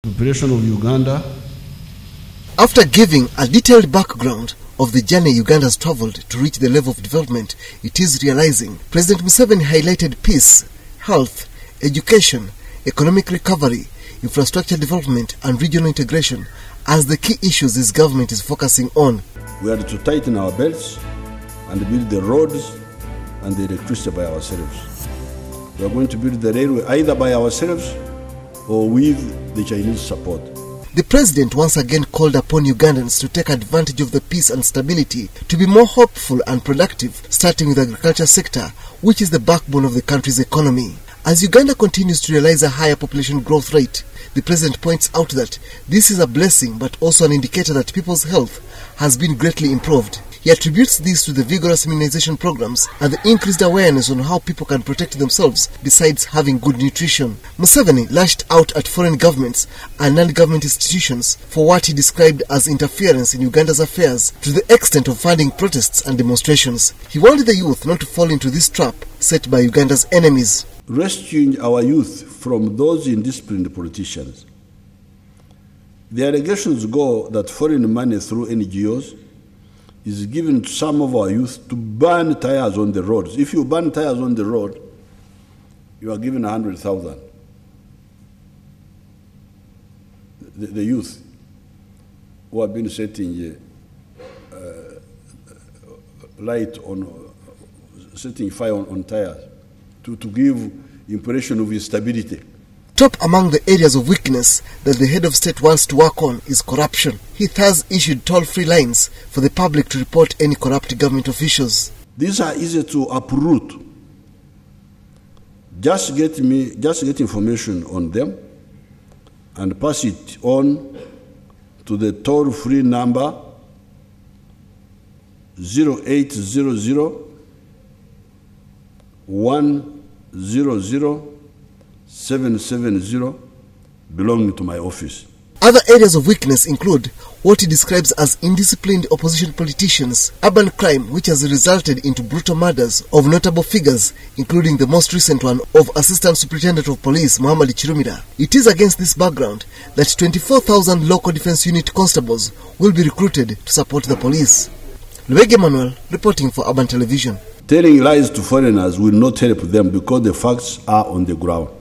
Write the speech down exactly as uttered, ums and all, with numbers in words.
Population of Uganda. After giving a detailed background of the journey Uganda has travelled to reach the level of development it is realizing, President Museveni highlighted peace, health, education, economic recovery, infrastructure development and regional integration as the key issues his government is focusing on. We are to tighten our belts and build the roads and the electricity by ourselves. We are going to build the railway either by ourselves or with the Chinese support. The president once again called upon Ugandans to take advantage of the peace and stability to be more hopeful and productive, starting with the agriculture sector, which is the backbone of the country's economy. As Uganda continues to realize a higher population growth rate, the president points out that this is a blessing but also an indicator that people's health has been greatly improved. He attributes this to the vigorous immunization programs and the increased awareness on how people can protect themselves besides having good nutrition. Museveni lashed out at foreign governments and non-government institutions for what he described as interference in Uganda's affairs to the extent of funding protests and demonstrations. He warned the youth not to fall into this trap set by Uganda's enemies. Rescuing our youth from those indisciplined politicians. The allegations go that foreign money through N G Os is given to some of our youth to burn tires on the roads. If you burn tires on the road, you are given a hundred thousand. The, the youth who have been setting uh, light on, uh, setting fire on, on tires to, to give impression of instability. Top among the areas of weakness that the head of state wants to work on is corruption. He thus issued toll-free lines for the public to report any corrupt government officials. These are easy to uproot. Just get me, just get information on them and pass it on to the toll-free number zero eight zero zero one zero zero seven seven zero belonging to my office. Other areas of weakness include what he describes as indisciplined opposition politicians, urban crime which has resulted into brutal murders of notable figures, including the most recent one of Assistant Superintendent of Police Muhammad Chirumira. It is against this background that twenty-four thousand local defense unit constables will be recruited to support the police. Luege Emmanuel reporting for Urban Television. Telling lies to foreigners will not help them because the facts are on the ground.